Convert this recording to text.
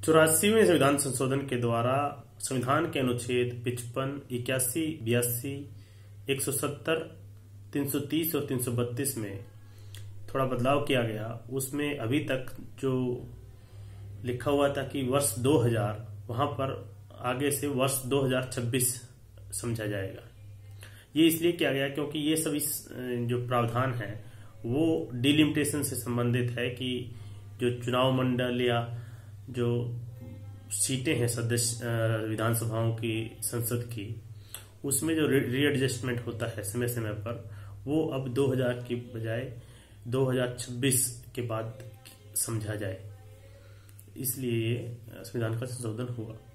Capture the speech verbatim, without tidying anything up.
चौरासीवें संविधान संशोधन के द्वारा संविधान के अनुच्छेद पिचपन, इक्यासी, बयासी, एक सौ सत्तर, तीन सौ तीस और तीन सौ बत्तीस में थोड़ा बदलाव किया गया। उसमें अभी तक जो लिखा हुआ था कि वर्ष दो हज़ार, वहां पर आगे से वर्ष दो हज़ार छब्बीस समझा जाएगा। ये इसलिए किया गया क्योंकि ये सब इस जो प्रावधान है वो डिलिमिटेशन से संबंधित है कि जो चुनाव मंडल या जो सीटें हैं सदस्य विधानसभाओं की, संसद की, उसमें जो रीएडजस्टमेंट होता है समय समय पर, वो अब दो हज़ार की बजाय दो हज़ार छब्बीस के बाद समझा जाए, इसलिए ये संविधान का संशोधन हुआ।